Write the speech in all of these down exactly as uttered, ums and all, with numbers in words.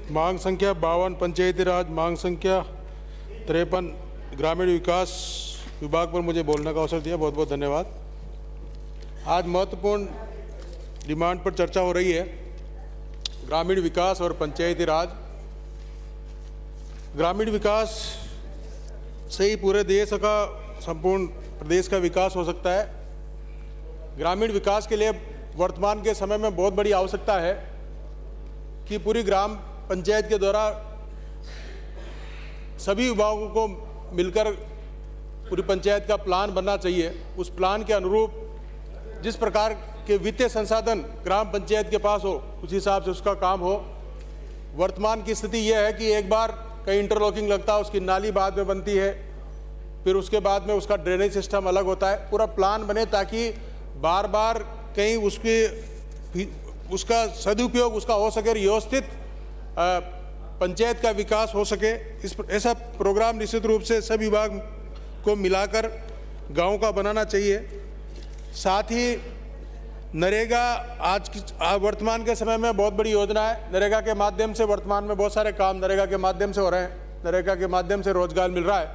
मांग संख्या बावन पंचायती राज, मांग संख्या तिरपन ग्रामीण विकास विभाग पर मुझे बोलने का अवसर दिया, बहुत बहुत धन्यवाद। आज महत्वपूर्ण डिमांड पर चर्चा हो रही है, ग्रामीण विकास और पंचायती राज। ग्रामीण विकास से ही पूरे देश का, संपूर्ण प्रदेश का विकास हो सकता है। ग्रामीण विकास के लिए वर्तमान के समय में बहुत बड़ी आवश्यकता है कि पूरी ग्राम पंचायत के द्वारा सभी विभागों को मिलकर पूरी पंचायत का प्लान बनना चाहिए। उस प्लान के अनुरूप जिस प्रकार के वित्तीय संसाधन ग्राम पंचायत के पास हो, उस हिसाब से उसका काम हो। वर्तमान की स्थिति यह है कि एक बार कहीं इंटरलॉकिंग लगता है, उसकी नाली बाद में बनती है, फिर उसके बाद में उसका ड्रेनेज सिस्टम अलग होता है। पूरा प्लान बने ताकि बार बार कहीं उसके उसका सदुपयोग उसका हो सके, व्यवस्थित पंचायत का विकास हो सके। इस ऐसा प्रोग्राम निश्चित रूप से सभी विभाग को मिलाकर गांव का बनाना चाहिए। साथ ही नरेगा आज की वर्तमान के समय में बहुत बड़ी योजना है। नरेगा के माध्यम से वर्तमान में बहुत सारे काम नरेगा के माध्यम से हो रहे हैं। नरेगा के माध्यम से रोजगार मिल रहा है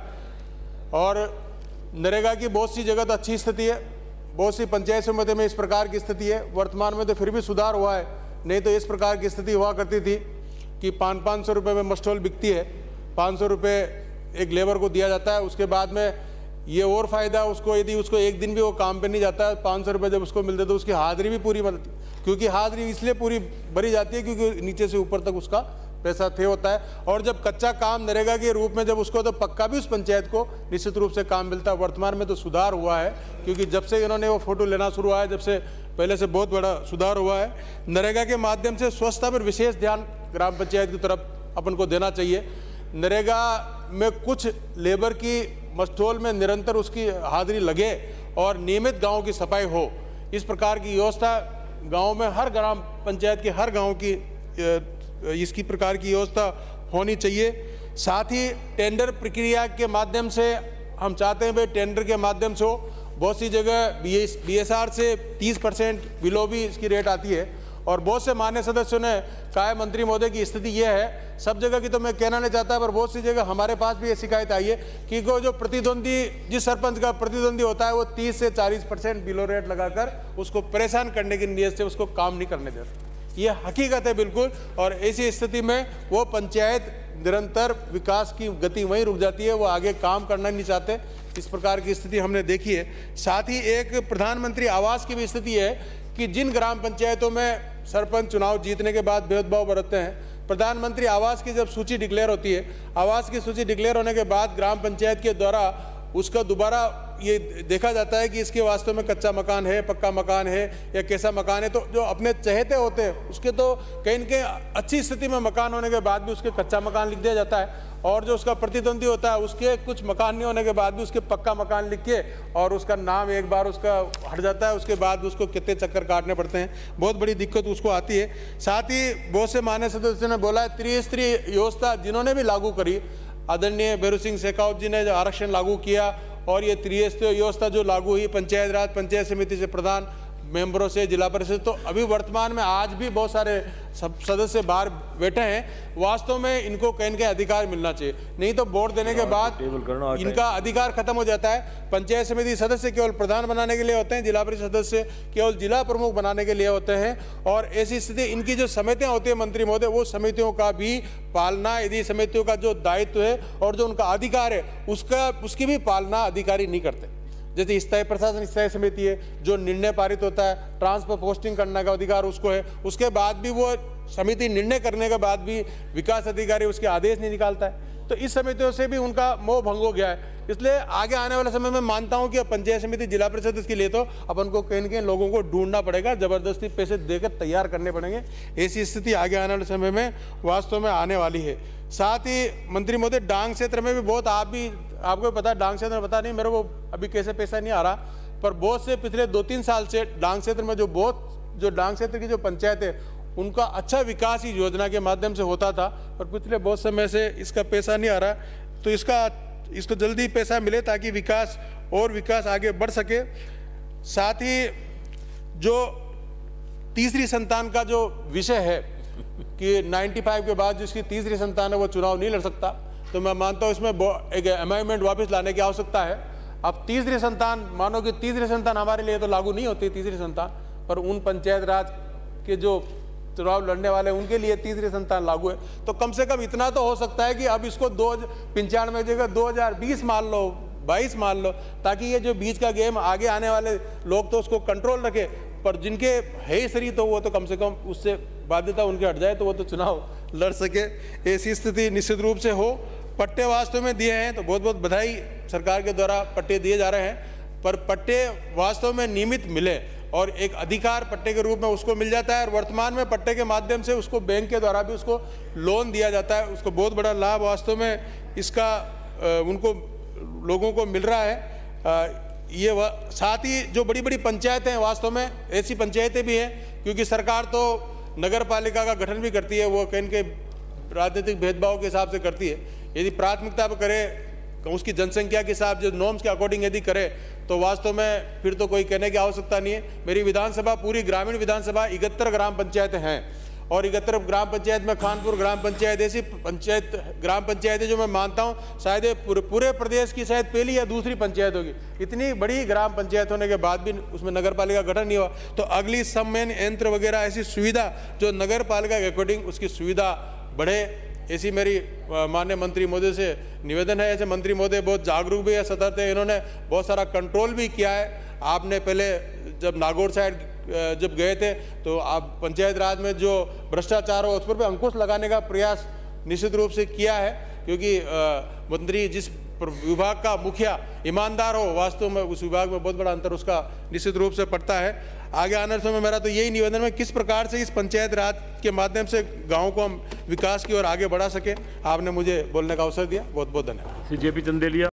और नरेगा की बहुत सी जगह तो अच्छी स्थिति है, बहुत सी पंचायत समिति में इस प्रकार की स्थिति है। वर्तमान में तो फिर भी सुधार हुआ है, नहीं तो इस प्रकार की स्थिति हुआ करती थी कि पाँच पाँच सौ रुपये में मस्टोल बिकती है, पाँच सौ रुपये एक लेबर को दिया जाता है। उसके बाद में ये और फायदा उसको, यदि उसको एक दिन भी वो काम पे नहीं जाता है, पाँच सौ रुपये जब उसको मिलते तो उसकी हाजिरी भी पूरी बनती, क्योंकि हाजिरी इसलिए पूरी भरी जाती है क्योंकि नीचे से ऊपर तक उसका पैसा थे होता है। और जब कच्चा काम नरेगा के रूप में जब उसको, तो पक्का भी उस पंचायत को निश्चित रूप से काम मिलता है। वर्तमान में तो सुधार हुआ है, क्योंकि जब से इन्होंने वो फोटो लेना शुरू हुआ है, जब से पहले से बहुत बड़ा सुधार हुआ है। नरेगा के माध्यम से स्वच्छता पर विशेष ध्यान ग्राम पंचायत की तरफ अपन को देना चाहिए। नरेगा में कुछ लेबर की मस्टोल में निरंतर उसकी हाजिरी लगे और नियमित गाँव की सफाई हो, इस प्रकार की व्यवस्था गाँव में हर ग्राम पंचायत के हर गाँव की इसकी प्रकार की व्यवस्था होनी चाहिए। साथ ही टेंडर प्रक्रिया के माध्यम से हम चाहते हैं भाई टेंडर के माध्यम से हो। बहुत सी जगह B S B S R से तीस परसेंट बिलो भी इसकी रेट आती है और बहुत से मान्य सदस्यों ने कहा है, मंत्री महोदय की स्थिति यह है, सब जगह की तो मैं कहना नहीं चाहता, पर बहुत सी जगह हमारे पास भी ये शिकायत आई है कि को जो प्रतिद्वंदी, जिस सरपंच का प्रतिद्वंदी होता है, वो तीस से चालीस परसेंट बिलो रेट लगाकर उसको परेशान करने की नीयत से उसको काम नहीं करने देता। ये हकीकत है बिल्कुल। और ऐसी स्थिति में वो पंचायत निरंतर विकास की गति वहीं रुक जाती है, वो आगे काम करना नहीं चाहते। इस प्रकार की स्थिति हमने देखी है। साथ ही एक प्रधानमंत्री आवास की भी स्थिति है कि जिन ग्राम पंचायतों में सरपंच चुनाव जीतने के बाद भेदभाव बरतते हैं, प्रधानमंत्री आवास की जब सूची डिक्लेयर होती है, आवास की सूची डिक्लेयर होने के बाद ग्राम पंचायत के द्वारा उसका दोबारा ये देखा जाता है कि इसके वास्तव में कच्चा मकान है, पक्का मकान है या कैसा मकान है। तो जो अपने चहेते होते हैं उसके तो कहीं न कहीं अच्छी स्थिति में मकान होने के बाद भी उसके कच्चा मकान लिख दिया जाता है, और जो उसका प्रतिद्वंदी होता है उसके कुछ मकान नहीं होने के बाद भी उसके पक्का मकान लिख के और उसका नाम एक बार उसका हट जाता है, उसके बाद उसको कितने चक्कर काटने पड़ते हैं, बहुत बड़ी दिक्कत उसको आती है। साथ ही बहुत से मान्य सदस्यों ने बोला है त्रिस्तरीय व्यवस्था जिन्होंने भी लागू करी, आदरणीय भैरू सिंह शेखावत जी ने जो आरक्षण लागू किया और ये त्रिस्तरीय व्यवस्था जो लागू हुई पंचायत राज, पंचायत समिति से प्रधान, मेंबरों से, जिला परिषद, तो अभी वर्तमान में आज भी बहुत सारे सब सदस्य बाहर बैठे हैं। वास्तव में इनको कहीं न कहीं अधिकार मिलना चाहिए, नहीं तो वोट देने के बाद इनका अधिकार खत्म हो जाता है। पंचायत समिति सदस्य केवल प्रधान बनाने के लिए होते हैं, जिला परिषद सदस्य केवल जिला प्रमुख बनाने के लिए होते हैं। और ऐसी स्थिति, इनकी जो समितियां होती है मंत्री महोदय, वो समितियों का भी पालना, यदि समितियों का जो दायित्व है और जो उनका अधिकार है उसका उसकी भी पालना अधिकारी नहीं करते। जैसे स्थायी प्रशासन स्थायी समिति है, जो निर्णय पारित होता है, ट्रांसफर पोस्टिंग करने का अधिकार उसको है, उसके बाद भी वो समिति निर्णय करने के बाद भी विकास अधिकारी उसके आदेश नहीं निकालता है। तो इस समितियों से भी उनका मोह भंग हो गया है। इसलिए आगे आने वाले समय में मानता हूं कि पंचायत समिति, जिला परिषद, इसके लिए तो अपन को कहीं न कहीं लोगों को ढूंढना पड़ेगा, जबरदस्ती पैसे देकर तैयार करने पड़ेंगे। ऐसी स्थिति आगे आने वाले समय में वास्तव में आने वाली है। साथ ही मंत्री महोदय, डांग क्षेत्र में भी बहुत, आप भी आपको पता है, डांग क्षेत्र में पता नहीं मेरे को अभी कैसे पैसा नहीं आ रहा, पर बहुत से पिछले दो तीन साल से डांग क्षेत्र में जो बहुत जो डांग क्षेत्र की जो पंचायत है उनका अच्छा विकास इस योजना के माध्यम से होता था, पर पिछले बहुत समय से इसका पैसा नहीं आ रहा। तो इसका इसको जल्दी पैसा मिले ताकि विकास और विकास आगे बढ़ सके। साथ ही जो तीसरी संतान का जो विषय है कि पचानवे के बाद जिसकी तीसरी संतान है वो चुनाव नहीं लड़ सकता, तो मैं मानता हूँ इसमें एक अमेंडमेंट वापस लाने की आवश्यकता है। अब तीसरी संतान, मानो कि तीसरी संतान हमारे लिए तो लागू नहीं होती तीसरी संतान, पर उन पंचायत राज के जो चुनाव लड़ने वाले उनके लिए तीसरी संतान लागू है। तो कम से कम इतना तो हो सकता है कि अब इसको दो पंचानवे जगह दो हजार बीस मान लो, बाईस मान लो, ताकि ये जो बीच का गेम आगे आने वाले लोग तो उसको कंट्रोल रखे, पर जिनके है ही सही तो वो तो कम से कम उससे बाध्यता उनके हट जाए तो वो तो चुनाव लड़ सके, ऐसी स्थिति निश्चित रूप से हो। पट्टे वास्तव में दिए हैं तो बहुत बहुत बधाई, सरकार के द्वारा पट्टे दिए जा रहे हैं, पर पट्टे वास्तव में नियमित मिले और एक अधिकार पट्टे के रूप में उसको मिल जाता है। और वर्तमान में पट्टे के माध्यम से उसको बैंक के द्वारा भी उसको लोन दिया जाता है, उसको बहुत बड़ा लाभ वास्तव में इसका उनको लोगों को मिल रहा है। ये साथ ही जो बड़ी बड़ी पंचायतें हैं, वास्तव में ऐसी पंचायतें भी हैं, क्योंकि सरकार तो नगर पालिका का गठन भी करती है, वो कहीं के राजनीतिक भेदभाव के हिसाब से करती है। यदि प्राथमिकता पर करे, उसकी जनसंख्या के हिसाब जो नॉर्म्स के अकॉर्डिंग यदि करे तो वास्तव में फिर तो कोई कहने की आवश्यकता नहीं है। मेरी विधानसभा पूरी ग्रामीण विधानसभा इकहत्तर ग्राम पंचायतें हैं और इकहत्तर ग्राम पंचायत में खानपुर ग्राम पंचायत ऐसी पंचायत ग्राम पंचायतें जो मैं मानता हूँ शायद पूरे, पूरे प्रदेश की शायद पहली या दूसरी पंचायत होगी। इतनी बड़ी ग्राम पंचायत होने के बाद भी उसमें नगर पालिका गठन नहीं हुआ, तो अगली सम्मेलन यंत्र वगैरह ऐसी सुविधा जो नगर पालिका के अकॉर्डिंग उसकी सुविधा बढ़े, ऐसी मेरी माननीय मंत्री महोदय से निवेदन है। ऐसे मंत्री महोदय बहुत जागरूक भी है, सतर्क है, इन्होंने बहुत सारा कंट्रोल भी किया है। आपने पहले जब नागौर साइड जब गए थे तो आप पंचायत राज में जो भ्रष्टाचार हो उस पर भी अंकुश लगाने का प्रयास निश्चित रूप से किया है, क्योंकि मंत्री जिस विभाग का मुखिया ईमानदार हो, वास्तव में उस विभाग में बहुत बड़ा अंतर उसका निश्चित रूप से पड़ता है। आगे आने समय मेरा तो यही निवेदन है किस प्रकार से इस पंचायत राज के माध्यम से गांव को हम विकास की ओर आगे बढ़ा सके। आपने मुझे बोलने का अवसर दिया, बहुत बहुत धन्यवाद। जेपी चंदेलिया।